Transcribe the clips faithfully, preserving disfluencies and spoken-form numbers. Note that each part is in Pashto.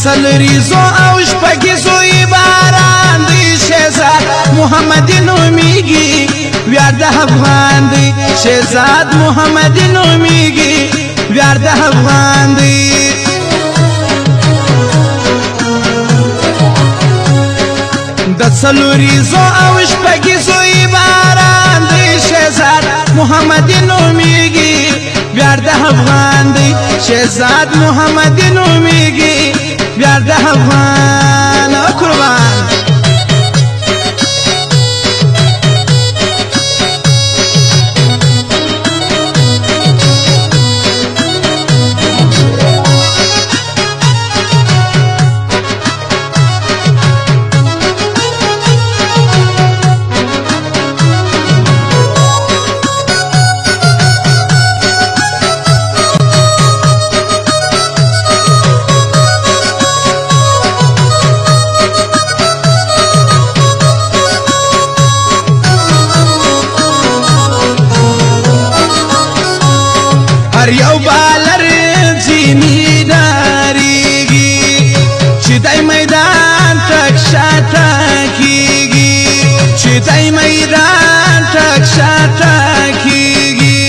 سلریزو او شپږیزو باران دی شهزاد محمد نومیږي ویاړ د افغان دی شهزاد محمد نومیږي ویاړ د افغان دی د سلریزو او شپږیزو باران دی شهزاد محمد نومیږي ویاړ د افغان دی شهزاد محمد نومیږي ویاړ د افغان قربان هر یو بالر ځینې ډارېږي چې دی میدان تک شاته کېږي چې دی میدان تک شاته کېږي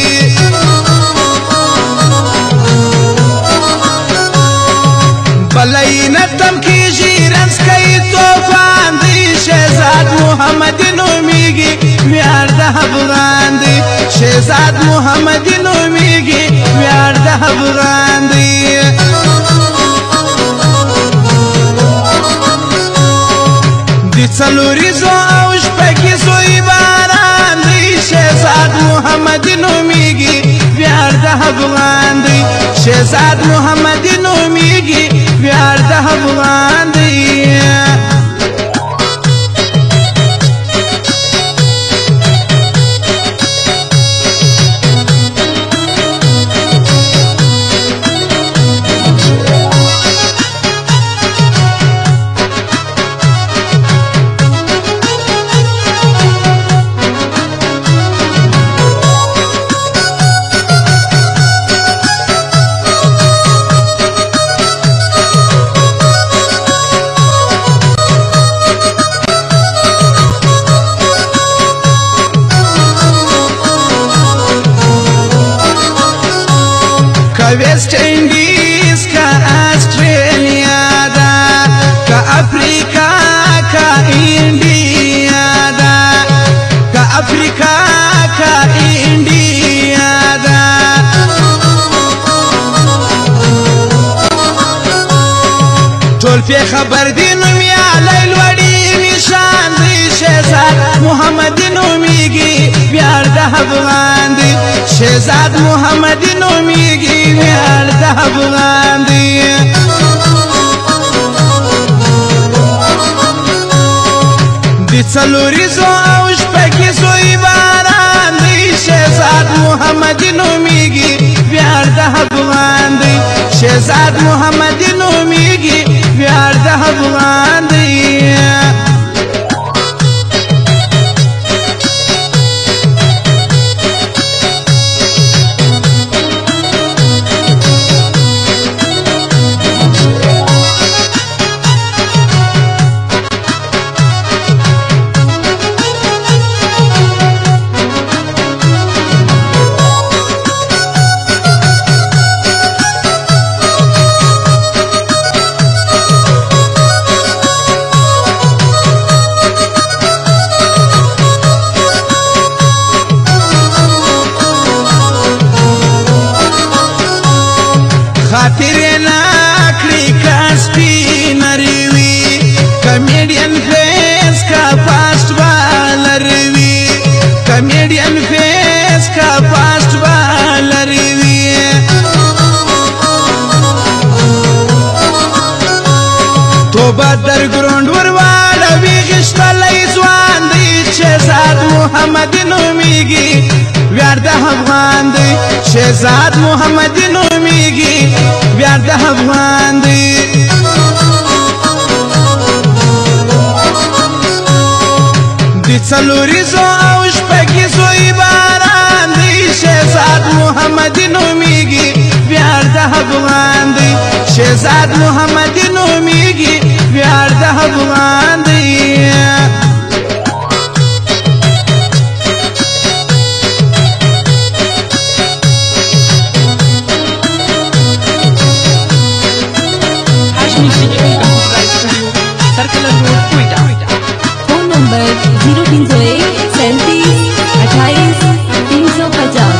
بلی نه تم کېږي رنځ کوي طوفان دی شهزاد محمد نومیږي ویاړ د افغان دی شهزاد محمد نومیږي ویاړ د افغان دی د څلوریزو او شپږیزو باران دی شهزاد محمد نومیږي ویاړ د افغان دی شهزاد محمد نومیږي ویاړ د افغان دی ویسٹ انڈیز کا آسٹریلیا دا کا افریقہ کا انڈیا دا کا افریقہ کا انڈیا دا ټول پې خبر دی نومیالی لوړي نشان دی شهزاد محمد نومیږي ویاړ د افغان دی شهزاد محمد نومیږي ویاړ د افغان دی د څلوریزو او شپږیزو باران دی شهزاد محمد نومیږي ویاړ د افغان دی شهزاد محمد نومیږي ویاړ د افغان دی خاطر ناکړي کاسپی نروي کمیډین فیس کا فاست بالر وی کمیډین فیس کا فاست بالر وی توبه در ګراوند ورواله وی غشتلای ځوان دی شهزاد محمد نومیږي ویاړ د افغان دی شهزاد محمد نومیږي ویاړ د افغان دی د څلوریزو او شپږیزو باران دی شهزاد محمد نومیږي ویاړ د افغان دی شهزاد محمد نومیږي ویاړ د افغان دی phone number zero तीन सौ एक सैंतीस अट्ठाईस तीन सौ पचास।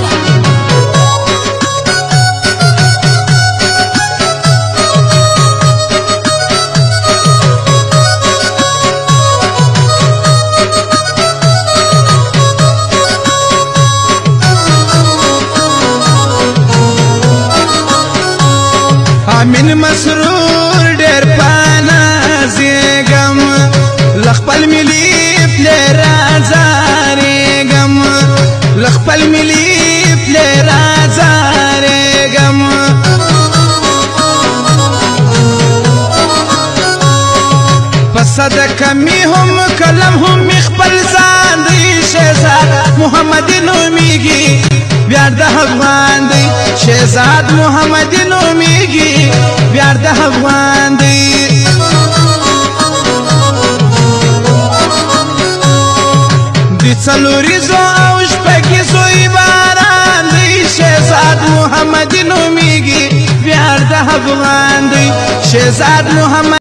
امین مسرور ډېر پانا زیګم لخپل ملي پلر ازارېګم لخپل ملي پلر ازارېګم پسد کمی هم کلم هم خپل ځان دی شهزاد محمد نومیږي ویاړ د افغان دی شهزاد محمد نومیږي ویاړ د افغان دی د څلوریزو او شپږیزو باران دی شهزاد محمد نومیږي ویاړ د افغان دی شهزاد محمد